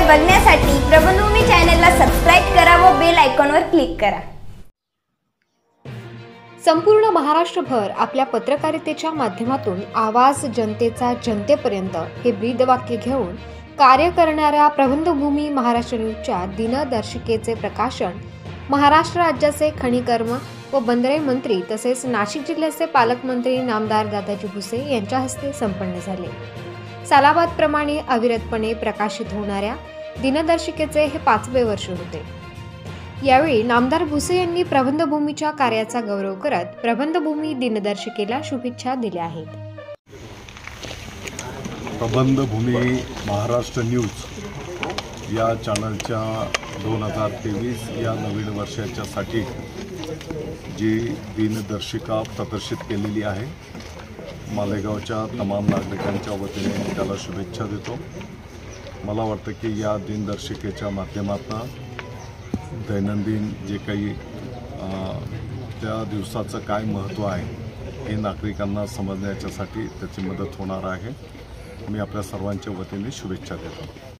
बघण्यासाठी प्रबंधभूमी चॅनलला सबस्क्राइब करा व बेल आयकॉनवर क्लिक करा। संपूर्ण महाराष्ट्रभर आपल्या पत्रकारितेच्या माध्यमातून आवाज जनतेचा जनतेपर्यंत हे ब्रीदवाक्य घेऊन कार्य करणाऱ्या प्रबंधभूमी महाराष्ट्र न्यूजच्या दिनदर्शिकेचे प्रकाशन महाराष्ट्र राज्याचे खनिकर्म व बंदरे मंत्री तसेच नाशिक जिल्ह्याचे पालकमंत्री नामदार दादाजी भुसे यांच्या हस्ते संपन्न झाले। सालाबादप्रमाणे अविरतपणे प्रकाशित होणाऱ्या दिनदर्शिकेचे हे 5वे वर्ष होते। यावेळी नामदार भुसे यांनी प्रबंधभूमीच्या कार्याचा गौरव करत प्रबंधभूमी दिनदर्शिकेला शुभेच्छा दिल्या आहेत। प्रबंधभूमी महाराष्ट्र न्यूज या चॅनलच्या 2023 या नवीन वर्षाच्यासाठी जी दिनदर्शिका प्रदर्शित केलेली आहे, मालेगावच्या तमाम नागरिकांच्या वतीने मी त्याला शुभेच्छा देतो। मला वाटतं की या दिनदर्शिकेच्या माध्यमातून दैनंदिन जे काही त्या दिवसाचं काय महत्त्व आहे हे नागरिकांना समजण्याच्यासाठी त्याची मदत होणार आहे। मी आपल्या सर्वांच्या वतीने शुभेच्छा देतो।